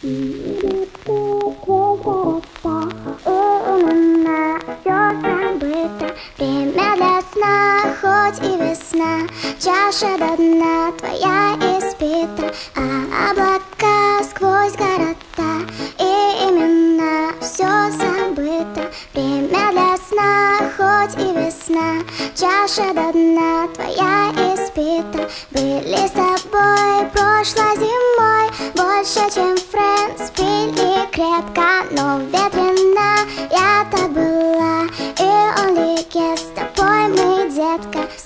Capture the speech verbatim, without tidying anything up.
Именно все забыто. Время для сна, хоть и весна. Чаша до дна твоя испита, а облака сквозь города. И именно все забыто. Время для сна, хоть и весна. Чаша до дна твоя испита. Были с тобой прошлой зимой больше, чем Friends, пили крепко, но ветрена. Я так была, и only guess, с тобой мы, детка,